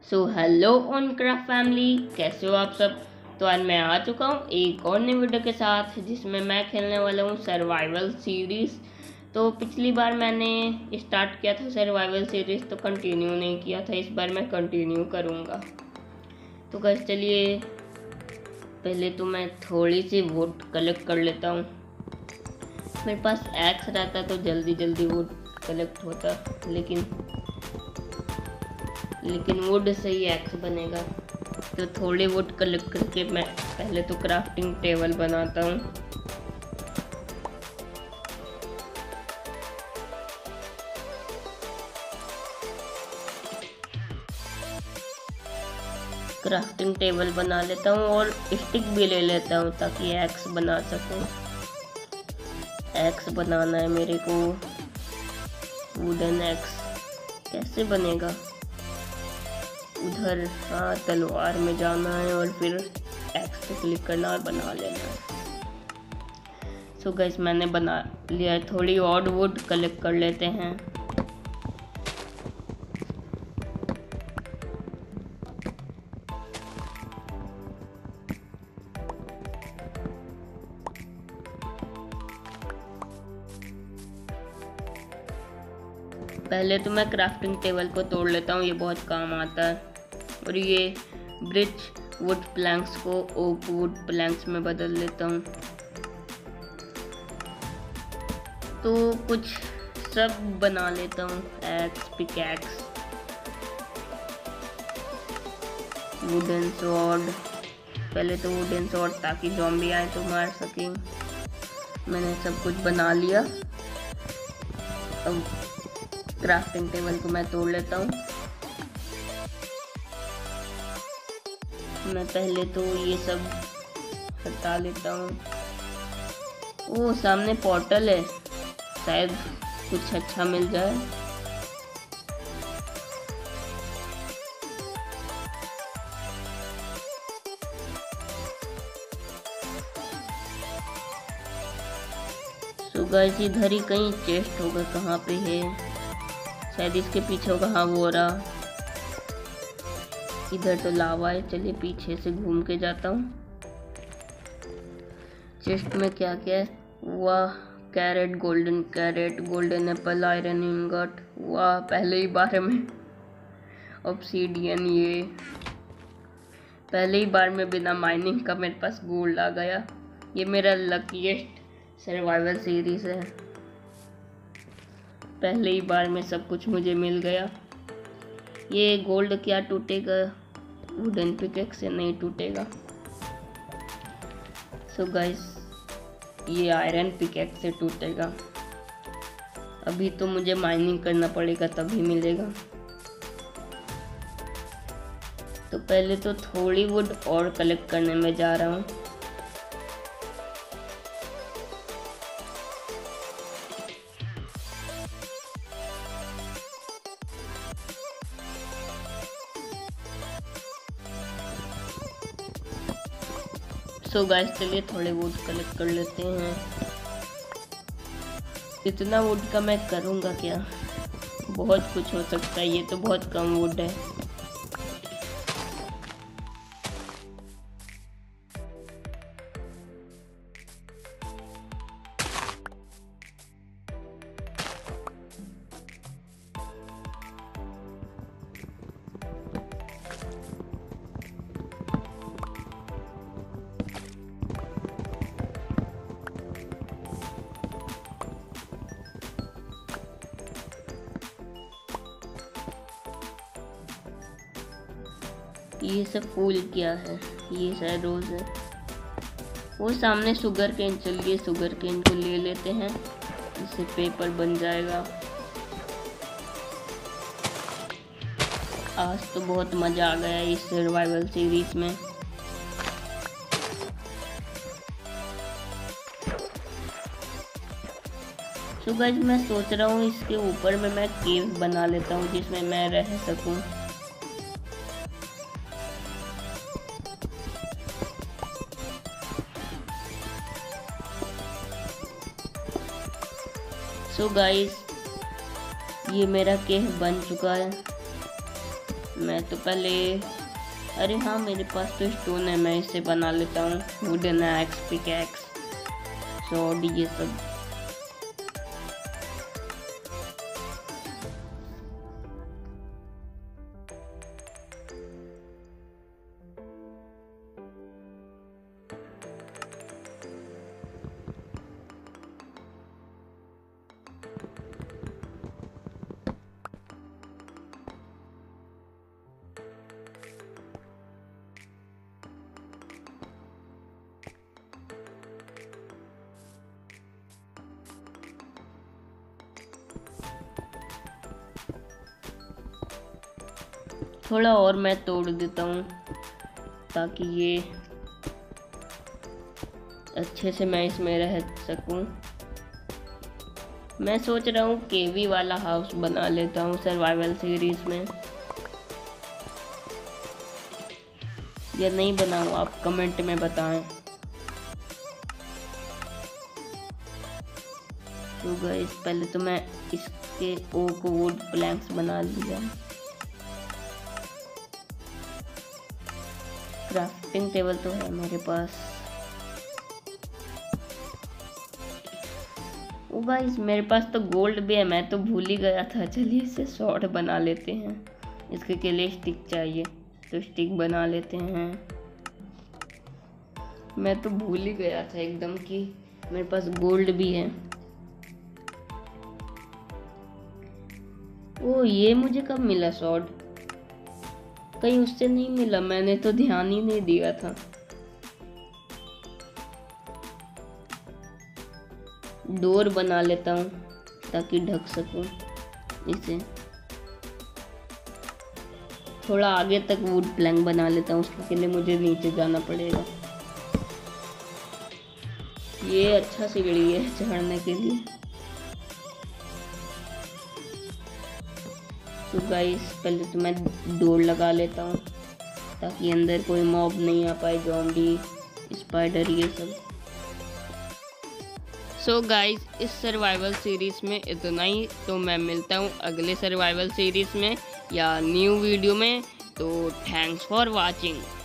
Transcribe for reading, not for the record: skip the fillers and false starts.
So hello on craft family, कैसे हो आप सब। तो आज मैं आ चुका हूँ एक और नई वीडियो के साथ जिसमें मैं खेलने वाला हूँ सर्वाइवल सीरीज़। तो पिछली बार मैंने स्टार्ट किया था सर्वाइवल सीरीज़ तो कंटिन्यू नहीं किया था, इस बार मैं कंटिन्यू करूँगा। तो गाइस चलिए, पहले तो मैं थोड़ी सी वुड कलेक्ट कर लेता हूँ। मेरे पास एक्स रहता तो जल्दी जल्दी वुड कलेक्ट होता, लेकिन वुड से ही एक्स बनेगा। तो थोड़ी वुड कलेक्ट करके मैं पहले तो क्राफ्टिंग टेबल बनाता हूँ। क्राफ्टिंग टेबल बना लेता हूँ और स्टिक भी ले लेता हूँ ताकि एक्स बना सकूँ। एक्स बनाना है मेरे को, वुडन एक्स कैसे बनेगा। उधर हाँ, तलवार में जाना है और फिर एक्स पे क्लिक करना और बना लेना है। सो गाइस मैंने बना लिया, थोड़ी और वुड कलेक्ट कर लेते हैं। पहले तो मैं क्राफ्टिंग टेबल को तोड़ लेता हूँ, ये बहुत काम आता है। और ये ब्रिज वुड प्लैंक्स को ओक वुड प्लैंक्स में बदल लेता हूँ। तो कुछ सब बना लेता हूँ, एक्स, पिकैक्स, वुडन स्वॉर्ड। पहले तो वुडन स्वॉर्ड ताकि ज़ॉम्बी आए तो मार सकें। मैंने सब कुछ बना लिया। अब क्राफ्टिंग टेबल को मैं तोड़ लेता हूँ। मैं पहले तो ये सब हटा लेता हूँ। ओ सामने पोर्टल है, शायद कुछ अच्छा मिल जाए। तो गाइस इधर ही कहीं चेस्ट होगा, कहाँ पे है, शायद इसके पीछे होगा। हाँ वो रहा। इधर तो लावा है, चलिए पीछे से घूम के जाता हूँ। चेस्ट में क्या क्या है, वाह, carrot, golden apple, iron ingot, वाह पहले ही बार में। ऑब्सीडियन, ये पहले ही बार में बिना माइनिंग का मेरे पास गोल्ड आ गया। ये मेरा लकीएस्ट सर्वाइवल सीरीज है, पहले ही बार में सब कुछ मुझे मिल गया। ये गोल्ड क्या टूटेगा, वुडन पिकेक्स से नहीं टूटेगा। सो गाइस ये आयरन पिकेक्स से टूटेगा। अभी तो मुझे माइनिंग करना पड़ेगा तभी मिलेगा। तो पहले तो थोड़ी वुड और कलेक्ट करने में जा रहा हूँ। सो गाइस चलिए थोड़े वुड कलेक्ट कर लेते हैं। इतना वुड का मैं करूँगा क्या, बहुत कुछ हो सकता है, ये तो बहुत कम वुड है। ये सब फूल क्या है, ये शायद रोज है। वो सामने शुगर केन, चलिए शुगर केन को ले लेते हैं, इससे पेपर बन जाएगा। आज तो बहुत मजा आ गया इस सर्वाइवल सीरीज में। तो गाइस मैं सोच रहा हूँ इसके ऊपर में मैं केव बना लेता हूँ जिसमें मैं रह सकूँ। सो गाइस ये मेरा केव बन चुका है। मैं तो पहले, अरे हाँ मेरे पास तो स्टोन है, मैं इसे बना लेता हूँ। वुडन एक्स, पिकैक्स, सॉर्ड, ये सब। थोड़ा और मैं तोड़ देता हूँ ताकि ये अच्छे से मैं इसमें रह सकूँ। मैं सोच रहा हूँ केवी वाला हाउस बना लेता हूँ सर्वाइवल सीरीज में, या नहीं बनाऊँ, आप कमेंट में बताएं। तो गाइस पहले तो मैं इसके ओक वुड प्लैंक्स बना लिया। क्राफ्टिंग टेबल तो है मेरे पास। ओ गाइस मेरे पास तो गोल्ड भी है, मैं तो भूल ही गया था। चलिए इसे शॉर्ट बना लेते हैं। इसके लिए स्टिक चाहिए, तो स्टिक बना लेते हैं। मैं तो भूल ही गया था एकदम कि मेरे पास गोल्ड भी है। ओ ये मुझे कब मिला शॉर्ट? कहीं उससे नहीं मिला, मैंने तो ध्यान ही नहीं दिया था। डोर बना लेता हूँ ताकि ढक सकूं इसे। थोड़ा आगे तक वुड प्लैंक बना लेता हूँ, उसके लिए मुझे नीचे जाना पड़ेगा। ये अच्छा सीढ़ी है चढ़ने के लिए। तो गाइस पहले तो मैं डोर लगा लेता हूँ ताकि अंदर कोई मॉब नहीं आ पाए, ज़ॉम्बी, स्पाइडर, ये सब। सो गाइस इस सर्वाइवल सीरीज में इतना ही। तो मैं मिलता हूँ अगले सर्वाइवल सीरीज में या न्यू वीडियो में। तो थैंक्स फॉर वाचिंग।